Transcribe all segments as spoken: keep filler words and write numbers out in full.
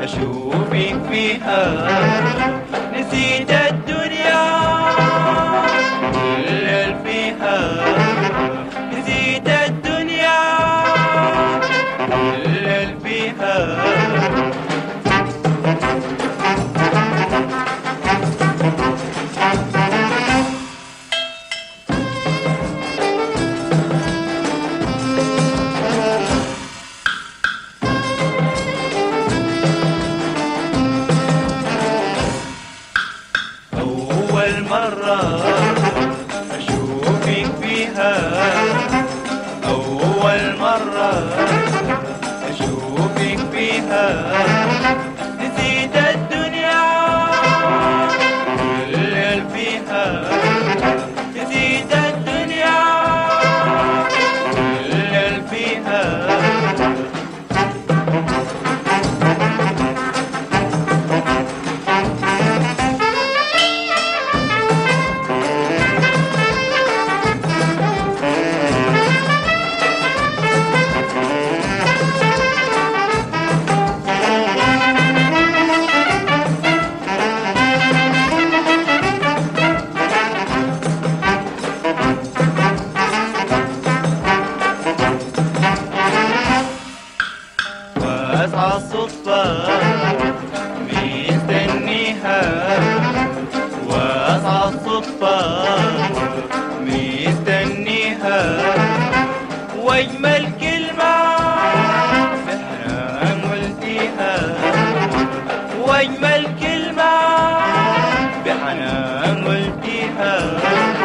أشوفك فيها نسيت الدنيا الليل فيها نسيت الدنيا الليل فيها مرة أشوفك فيها أول مرة أشوفك فيها نسيت الدنيا الليل فيها نسيت الدنيا الليل فيها واسعى الصدفة مستنيها واسعى الصدفة مستنيها واجمل كلمة بحنان قلتيها واجمل كلمة بحنان قلتيها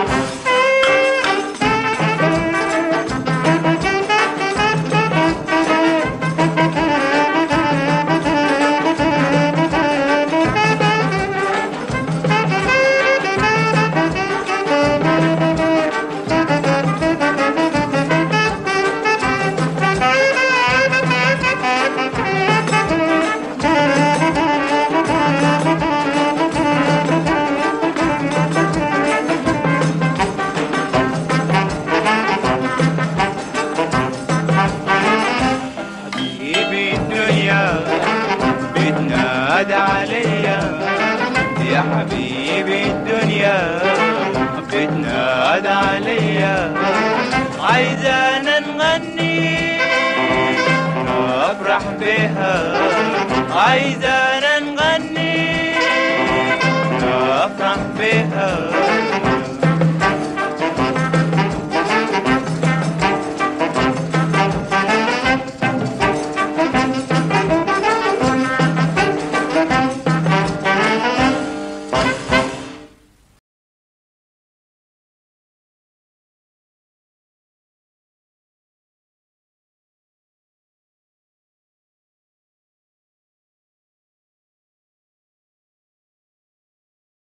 بتنادى عليا يا حبيبي الدنيا بتنادى عليا عايزانا نغني نفرح بها عايزانا نغني نفرح بها